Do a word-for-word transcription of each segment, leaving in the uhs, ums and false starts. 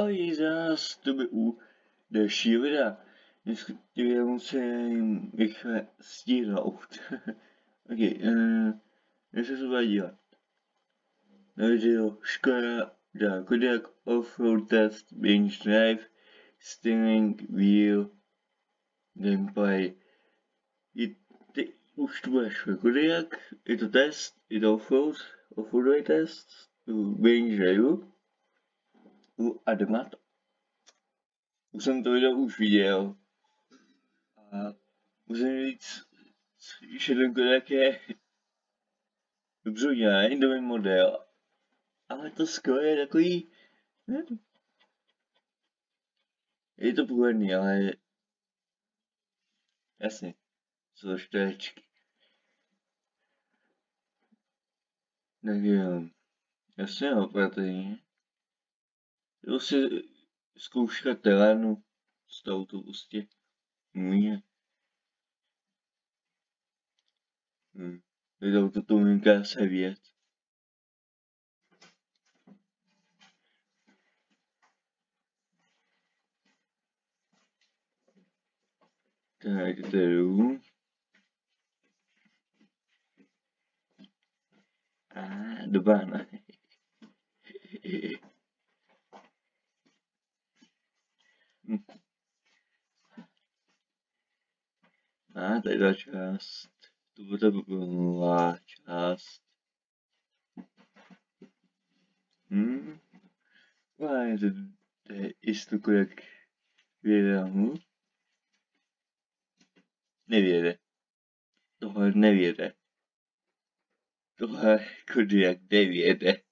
Ahoj, zás tebe u dalšího videa. Dneska já musím rychle stihnout. ok, uh, dneska se bude dělat. Na video Škoda dá Kodiaq Offroad Test, Binge Drive, Steering Wheel, Gameplay. Je ty, už to bude Kodiaq, je to test, je to offroad, offroadový test, Binge Drive, u Adamata. Už jsem to video už viděl a musím říct, že ten Kodiaq je dobře udělaný, dobrý model, ale to skoro je takový, ne, je to průhledný, ale jasně, jsou to čtverečky. Tak jo, jasně opatrně. Jo si zkouška terénu z toho to prostě může. Hm. Je to to linka se věc. Tak to jdu. A do bána. hm. A tady ta část. To bude byla část. Hm. A je to, to je jisto jak věděl. Hm? Nevěde. Tohle nevěde. Tohle Kodiaq nevěde.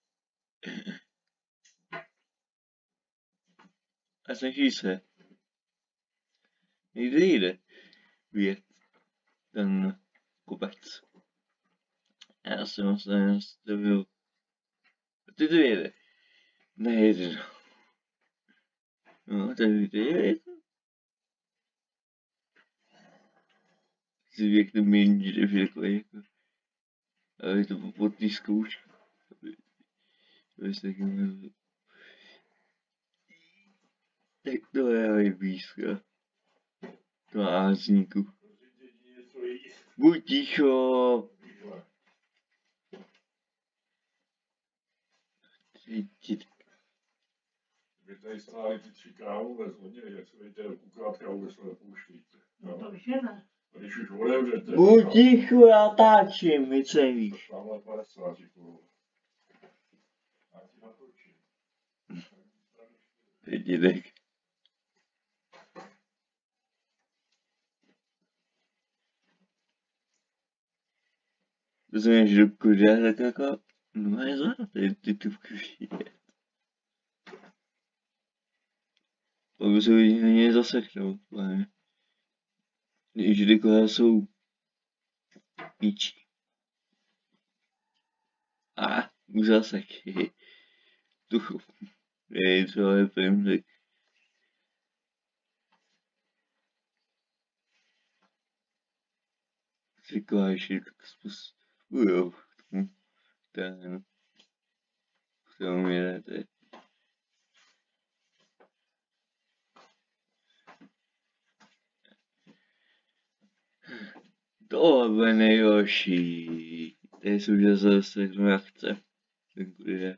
A snaží se. Někde jde vědět ten kopec. Já jsem vlastně nastavil. Ty to jede. Nejede. No, tady to jede. Si jak to méně, že je takový jako. Ale je to pod tý zkoušky. To je taky měl. Tak to je blízko. To ázníku. Buď ticho. Vy tady stáli ty tři krávové zvonili, jak se budete ukládat krávu, jestli nepouštíte. No to už je ne. A když už odevřete... Buď ticho, já táčím, my co víš. Tamhle padesát korun. Já ti natočím. Dědek. To znamená, že do Kodiaq tak jako... No je zlá, ty ty tubky vidět. Pak by se hodně zaseknout, ale... Když ty kola jsou... píči. A, už zasek, tuchu. Je to je první, tak... Říkáš, jak spust... Ujou, ten... K tomu jedete. Tohle bude nejhorší. Tady jsou už zase jak chce. Ten Kodiaq.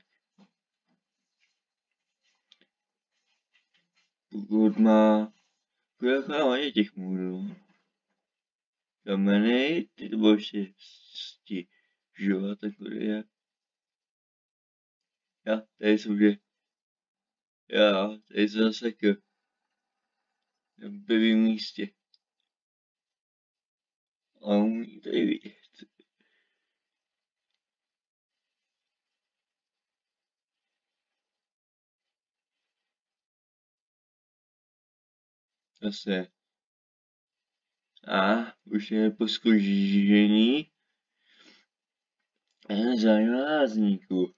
Pokud má... Kodiaq má hodně těch můdů. Kameny, ty to budou ještě stěžovat ten Kodiaq. Jo, tady jsou že... Jo, tady jsou zase k... Na prvním místě. A umí tady vidět. Zase. A už je poskožení. A zajmázníku.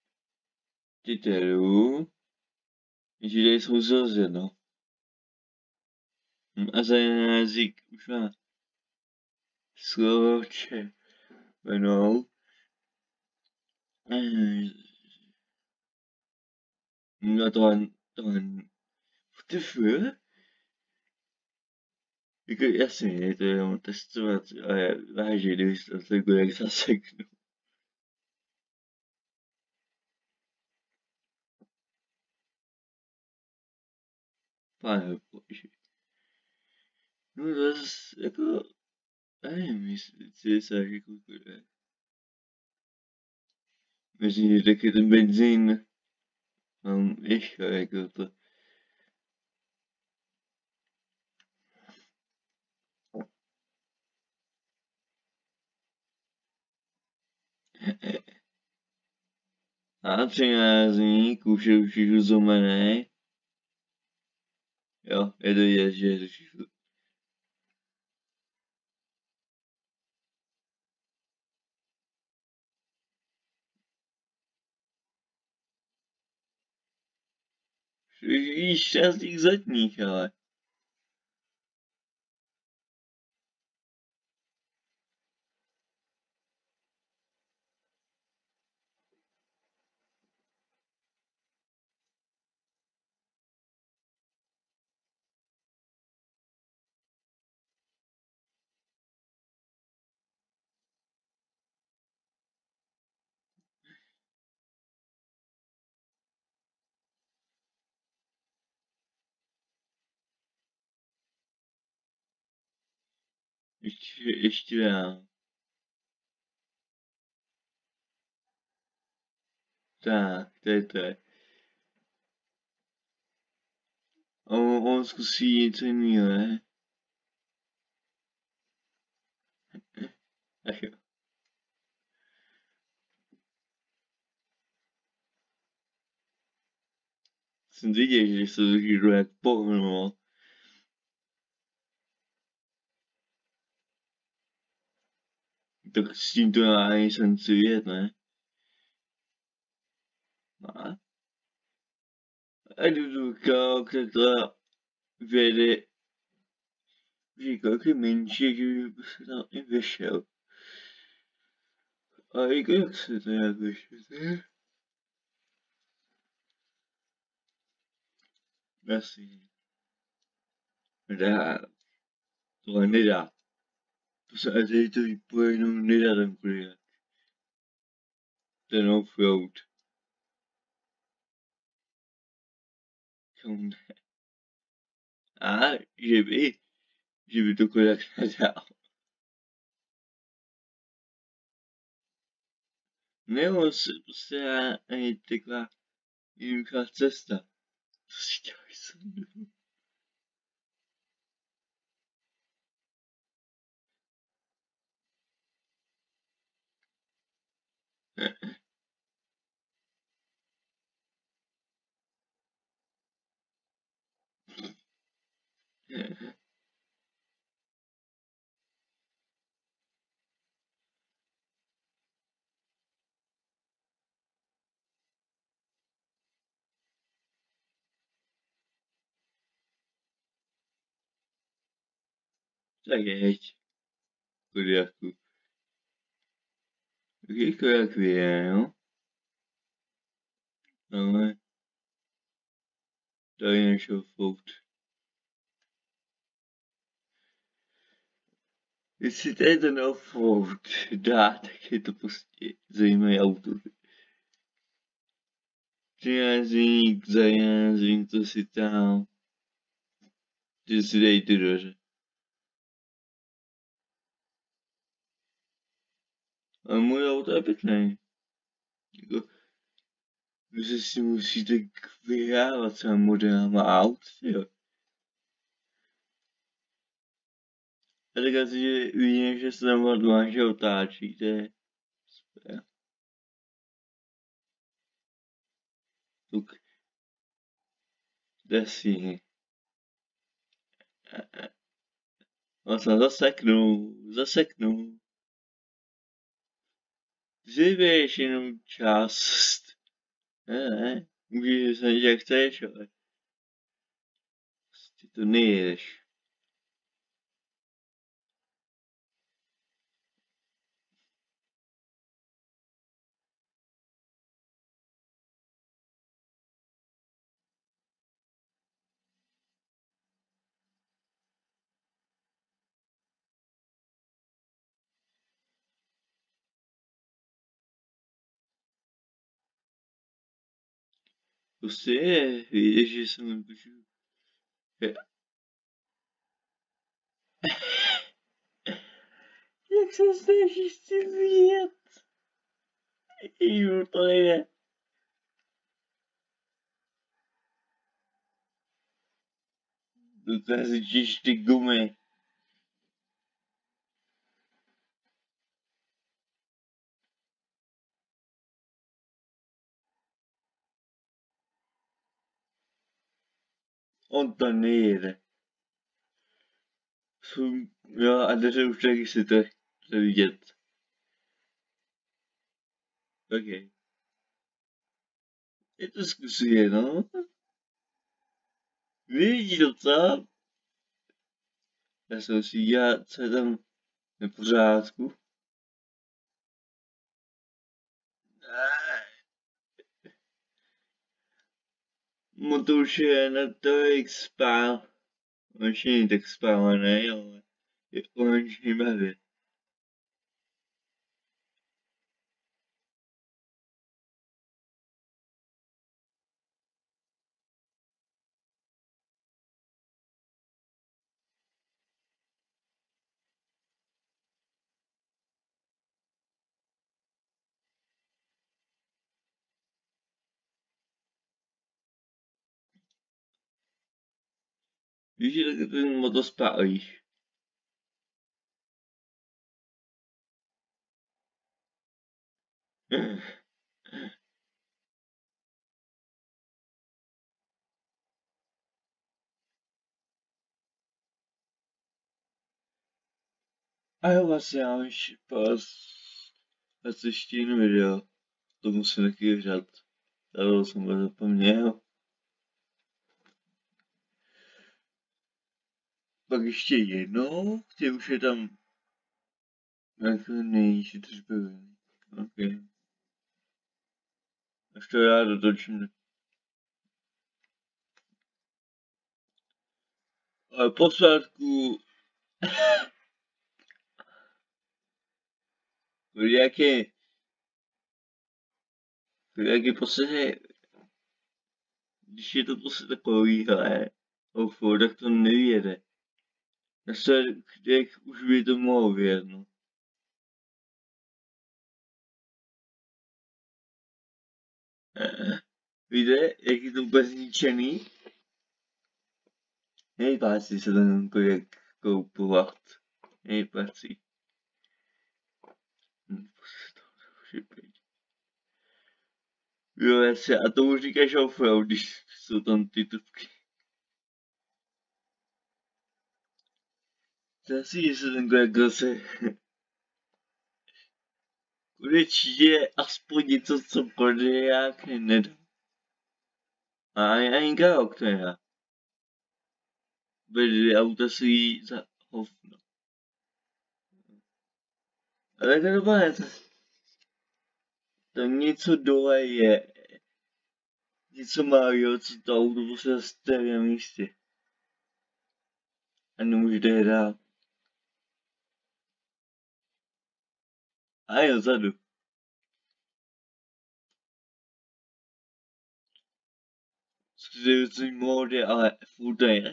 Titeru. Že tady jsou zase, no. A za jazyk už má slovo červenou. No tohle, tohle, what the fuck? Jako jasně, to je jenom testovat, ale vážně, když to takhle jak zaseknu. Pane bože. No to zase, jako, nevím, jestli se jako, myslím, že taky ten benzín mám ještě jako to. A třináct dní, kůže už je zumený. Jo, je to vidět, že je to všechno. Víš, šťastných zadních, ale. Ještě, ještě dál. Tak, to je to. On, on zkusí něco jiného, ne? Ach jo. Jsem viděl, že se to hýro jak pohnulo. Tak s tím to má ani šanci vyjet, ne? Má? A jdu do kak, tak to vyjede. Říkal, jak je menší, že by se tam i vyšel. A jak se to jak vyšel? Asi. Nedá. Tohle nedá. To se a tady to vypojenou nedá ten kurýr. Ten offroad. Kam ne? A, že by, že by to kolik nedal. Nebo se prostě ani taková jednoduchá cesta. To si děláš srandu. Tak jeď. Kudiaku. Jako jak vyje, jo? Ale tady nešel fout. Jestli tady ten offroad dá, tak je to prostě zajímavý auto. Jazyk za jazyk, to si tam. Ty si dej ty dveře. A můj auto je pěkný. Jako, vy si musíte vyhrávat třeba modelama aut, jo. A tak asi, že vidím, že se tam odváže otáčí, to je super. Tuk. Desí. Vlastně zaseknu, zaseknu. Ty si vybereš jenom část. Ne, ne, můžeš se jak chceš, ale prostě to nejedeš. Prostě je, víš, že jsem nepůjdu. Jak se snažíš si vyjet? Ježiš, to nejde. To si čiš ty gumy. On to nejede. Jsou, jo, a dveře už taky si to chce vidět. Ok. Je to zkusuje, no. Vidíš docela? Já jsem si dělal, co je tam nepořádku. Motor už je na to, jak spál. On ještě není tak spávaný, ale je konečně bavě. Víš, že ten motor spálíš. A jo, vlastně já už pas a co ještě jiné video. To musím taky vyřát. To jsem to zapomněl. Pak ještě jednou, ty už je tam jako nejnižší tržby. Ok. Až to já dotočím. Ale posádku... Jaký... Jaký posledně... Když je to prostě takový, hele, ofo, tak to nevyjede. Na jak už by to mohlo vyjet, no. Víte, jak je to úplně zničený? Nejpácí se ten jak koupovat. Nejpácí. Jo, jasně, a tomu říkáš offroad, když jsou tam ty tubky. Zase, že se ten jak zase... Konečně aspoň něco, co Kodiák nedá. A ani Garok to nedá. Dvě auta si jí za hovno. Ale každopádně to... To něco dole je. Něco malého, co to auto prostě zastaví na místě. A nemůžete je dál. A jo, zadu. Skutečný módy, ale furt to je.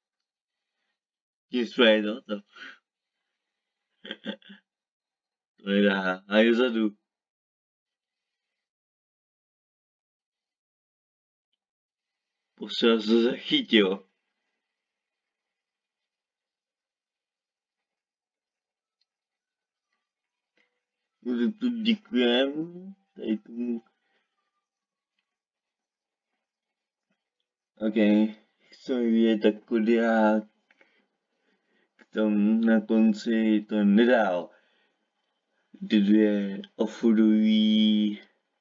Nic je to, to. To nedá. A jo, zadu. Posledně se zachytil. Tu děkujem. Tady tomu. OK. Chceme vidět tak Kodiák. K tomu na konci to nedal. Dvě offroadové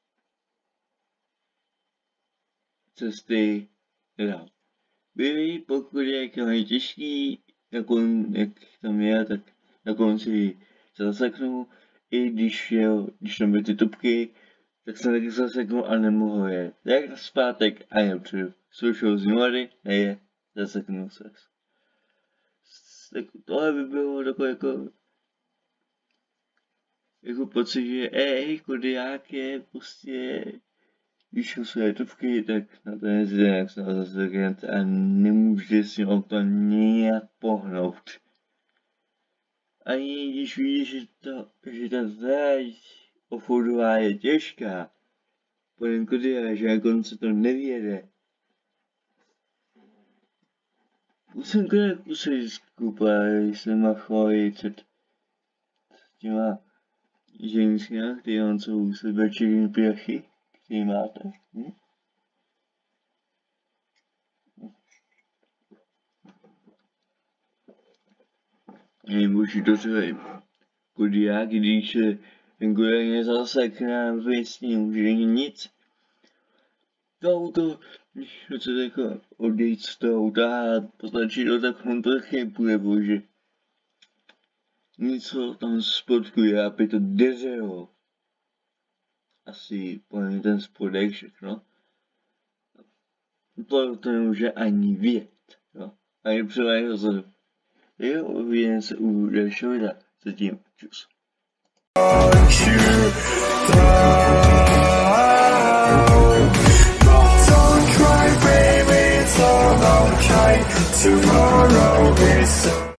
cesty nedal. Byli, pokud je jak mají těžký, jak, on, jak tam je, tak na konci se zaseknu. I když, jel, když tam byly ty tubky, tak jsem taky zaseknul a nemohl je. Jak na zpátek a jen přijdu. Zkoušel z nuly, neje, zaseknul se. Tak tohle by bylo takové jako, jako pocit, že ej, Kodiák je prostě když jsou světovky, tak na ten zdenek se zase zakrát a nemůžete si o to nějak pohnout. Ani když vidíš, že, to, že ta záď offroadová je těžká, poněkud je, že na konci to nevěde. Už jsem konec kusy skupal, když jsem machal před těma ženskými, které mám co u sebe černý prachy, který máte. Hm? Nebo si to třeba kodiák, když se ten kodiák nezase k nám věcně, už není nic. To auto, když to chcete jako odejít z toho auta a potlačit to, tak on to taky půjde, bože. Něco tam spodkuje, aby to deřelo. Asi pojďme ten spodek všechno. To, to nemůže ani vědět, jo. Ani převádět dozadu. Jo, uvidíme se u dalšího videa. Zatím, čus. Tomorrow is